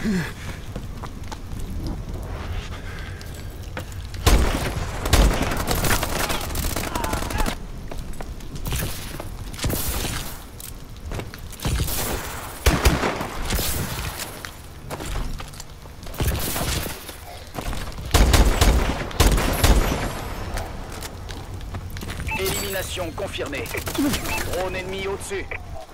Élimination confirmée. Drone ennemi au-dessus.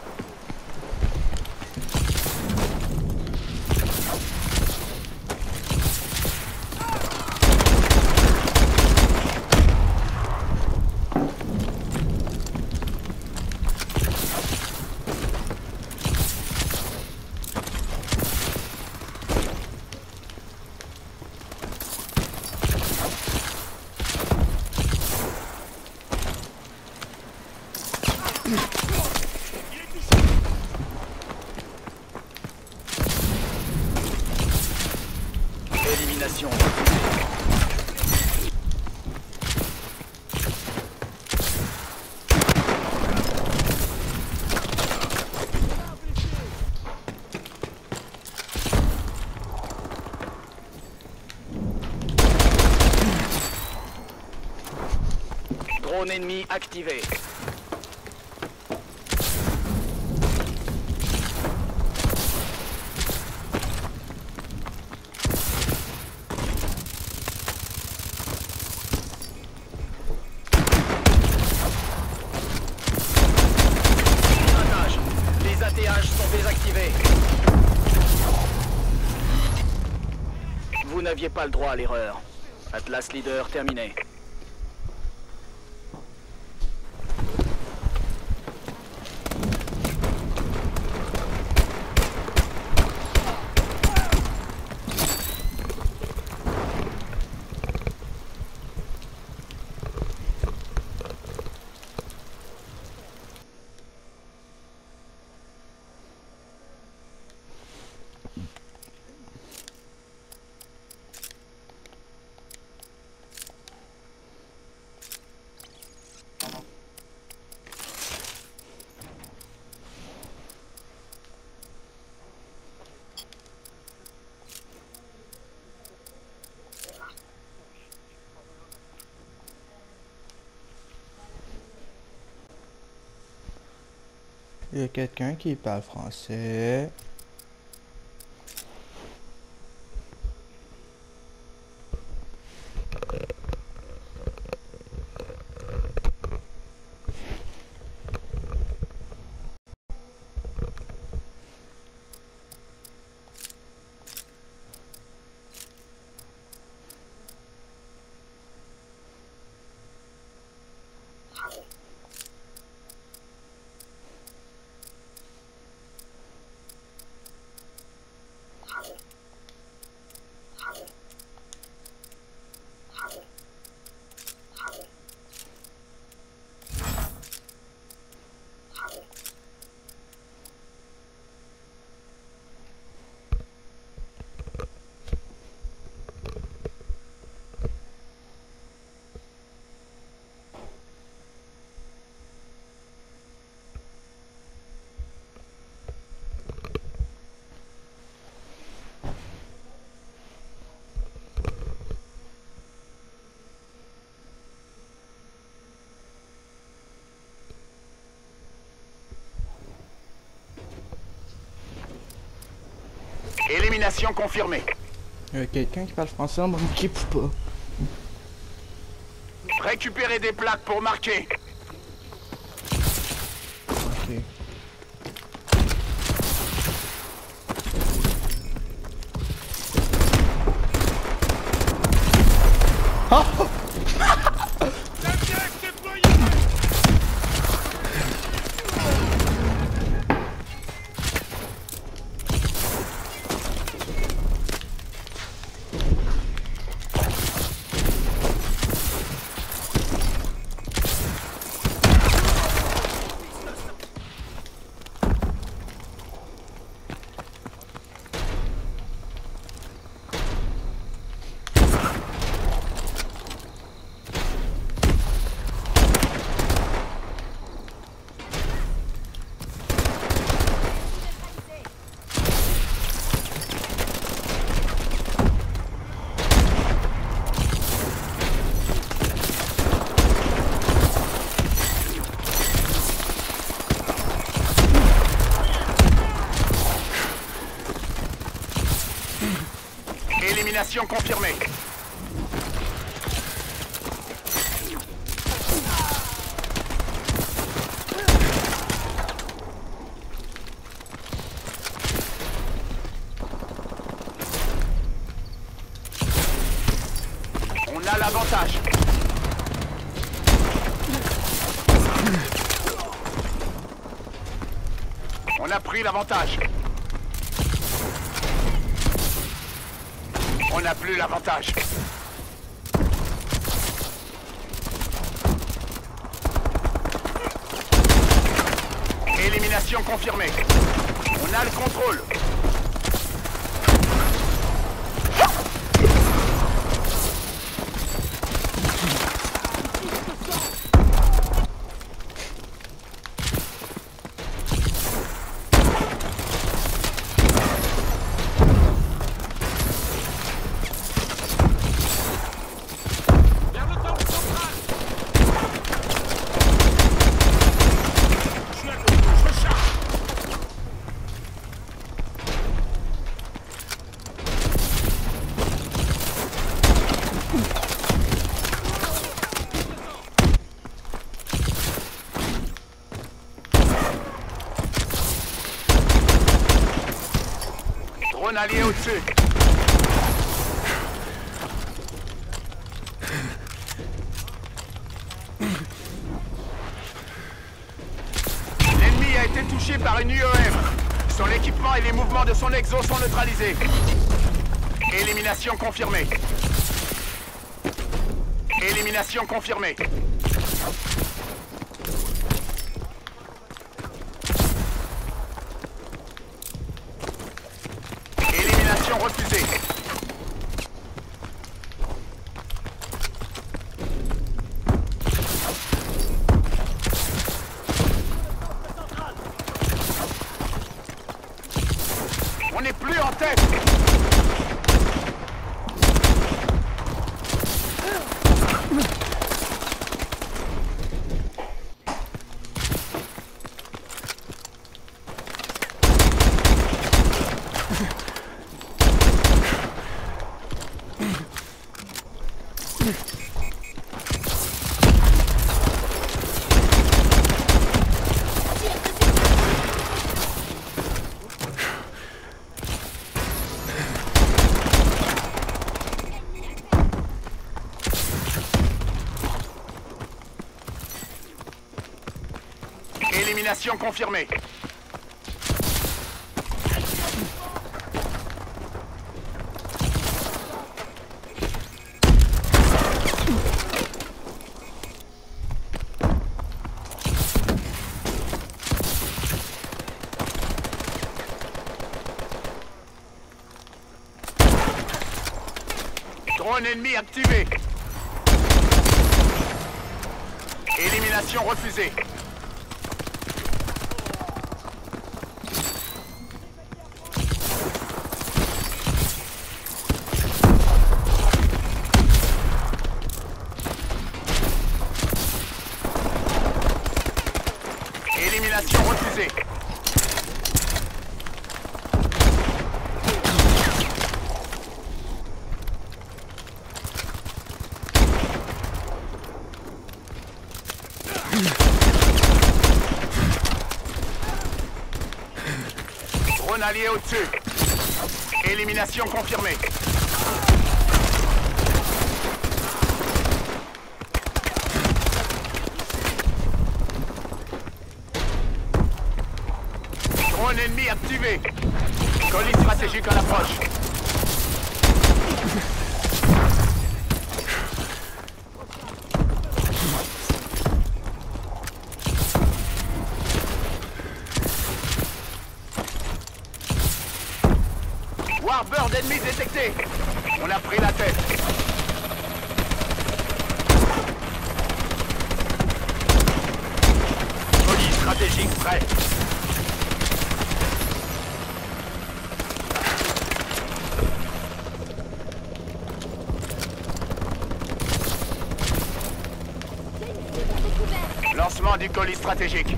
Élimination. Drone ennemi activé. Les ATH sont désactivés. Vous n'aviez pas le droit à l'erreur. Atlas Leader terminé. Il y a quelqu'un qui parle français. Élimination confirmée. Il y a quelqu'un qui parle français, on va m'occupe ou pas. Récupérez des plaques pour marquer. Ok. Oh! Élimination confirmée. On a l'avantage. On a pris l'avantage. On n'a plus l'avantage. Élimination confirmée. On a le contrôle. Drone allié au-dessus. L'ennemi a été touché par une UEM. Son équipement et les mouvements de son exo sont neutralisés. Élimination confirmée. Élimination confirmée. Élimination refusée. On n'est plus en tête. Élimination confirmée. Drone ennemi activé. Élimination refusée. Élimination refusée. Drone allié au-dessus. Élimination confirmée. Drone ennemi activé. Colis stratégique à l'approche. Warbird ennemi détecté. On a pris la tête. Colis stratégique prêt. Lancement du colis stratégique.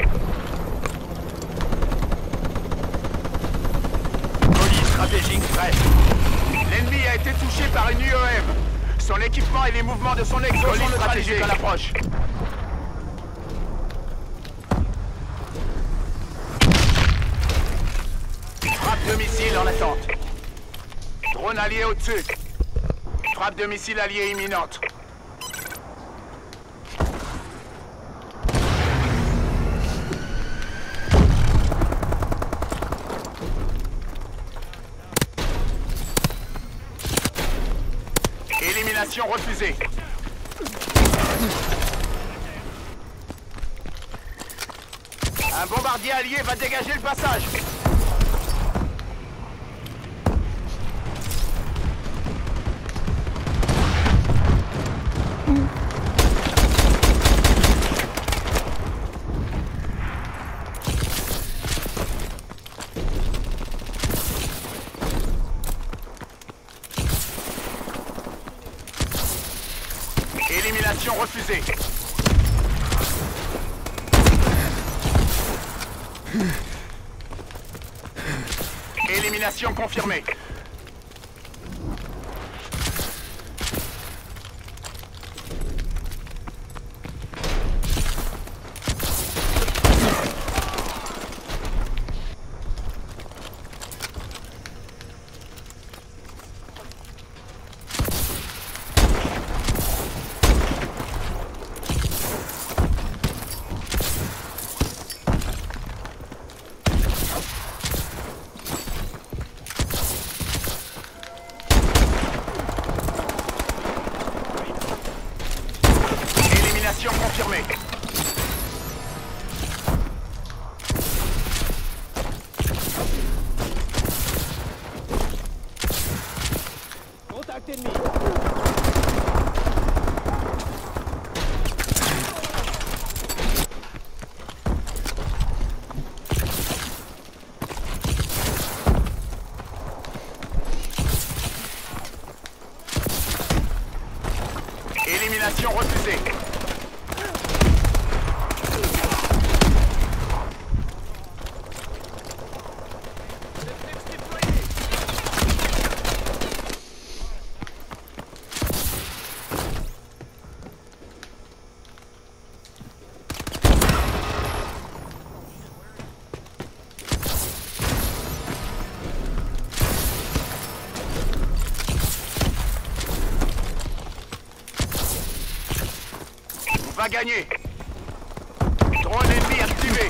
Colis stratégique prêt. L'ennemi a a été touché par une UEM. Son équipement et les mouvements de son exo sont neutralisés à l'approche. Frappe de missile en attente. Drone allié au-dessus. Frappe de missile allié imminente. Élimination refusée. Un bombardier allié va dégager le passage. Élimination refusée. Élimination confirmée. Élimination confirmée. Contact ennemi. Élimination refusée. Va gagner. Drone ennemi activé.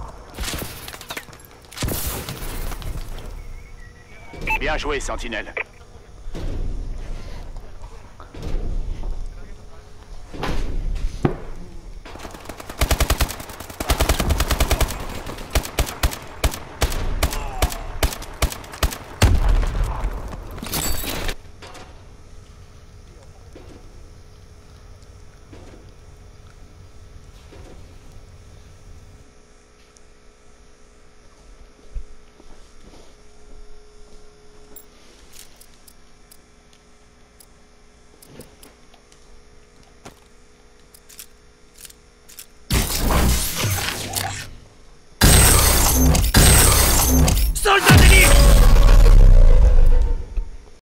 Bien joué, Sentinelle.